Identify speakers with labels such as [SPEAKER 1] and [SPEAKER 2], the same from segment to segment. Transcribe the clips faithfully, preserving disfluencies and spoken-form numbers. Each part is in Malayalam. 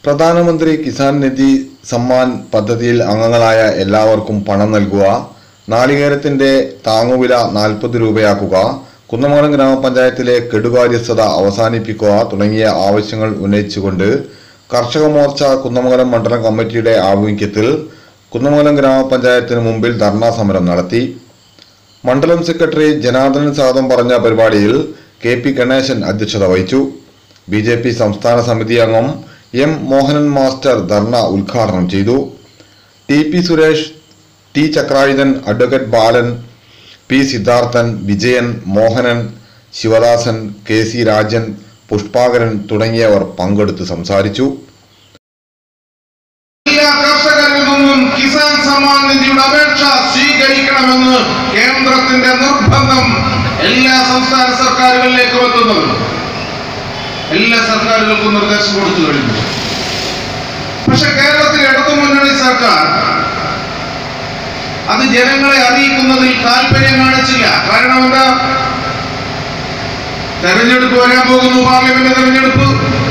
[SPEAKER 1] പ്രധാനമന്ത്രി കിസാൻ നിധി സമ്മാൻ പദ്ധതിയിൽ അംഗങ്ങളായ എല്ലാവർക്കും പണം നൽകുക, നാളികേരത്തിന്റെ താങ്ങുവില നാൽപ്പത് രൂപയാക്കുക, കുന്നമംഗലം ഗ്രാമപഞ്ചായത്തിലെ കെടുകാര്യസ്ഥത അവസാനിപ്പിക്കുക തുടങ്ങിയ ആവശ്യങ്ങൾ ഉന്നയിച്ചുകൊണ്ട് കർഷക മോർച്ച കുന്നമംഗലം മണ്ഡലം കമ്മിറ്റിയുടെ ആഭിമുഖ്യത്തിൽ കുന്നമംഗലം ഗ്രാമപഞ്ചായത്തിന് മുമ്പിൽ ധർണാ സമരം നടത്തി. മണ്ഡലം സെക്രട്ടറി ജനാർദ്ദനൻ സ്വാഗതം പറഞ്ഞ പരിപാടിയിൽ കെ പി ഗണേശൻ അധ്യക്ഷത വഹിച്ചു. ബി ജെ പി സംസ്ഥാന സമിതി അംഗം എം മോഹനൻ മാസ്റ്റർ ധർണ ഉദ്ഘാടനം ചെയ്തു. T P Suresh, T Chakrayudhan, advocate Balan, P Siddharthan, Vijayan, Mohanan, Sivadasan, K C Rajan, Pushpakaran തുടങ്ങിയവർ പങ്കെടുത്ത് സംസാരിച്ചു.
[SPEAKER 2] എല്ലാ കർഷകരിൽ നിന്നും കിസാൻ സമ്മാൻ നിധിയുടെ അപേക്ഷ സ്വീകരിക്കണമെന്ന് കേന്ദ്രത്തിന്റെ നിർബന്ധം എല്ലാ സംസ്ഥാന സർക്കാരുകളിലേക്കും എത്തുന്നത് എല്ലാ സർക്കാരുകൾക്കും നിർദ്ദേശം കൊടുത്തു കഴിഞ്ഞു. പക്ഷെ കേരളത്തിലെ ഇടതുമുന്നണി സർക്കാർ അത് ജനങ്ങളെ അറിയിക്കുന്നതിൽ താല്പര്യം കാണിച്ചില്ല. കാരണം എന്താ? തെരഞ്ഞെടുപ്പ് വരാൻ പോകുന്നു, പാർലമെന്റ് തെരഞ്ഞെടുപ്പ്.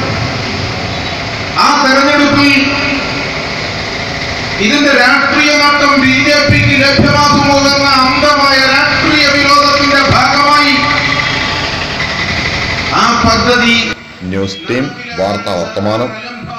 [SPEAKER 2] ആ തെരഞ്ഞെടുപ്പിൽ ഇതിന്റെ രാഷ്ട്രീയ നേട്ടം ബി ജെ പിക്ക് ലഭ്യമാകുമോ എന്ന അന്ധമായ രാഷ്ട്രീയ വിരോധത്തിന്റെ ഭാഗമായി ആ പദ്ധതി
[SPEAKER 1] ന്യൂസ് ടീം വാർത്താ വർത്തമാനം.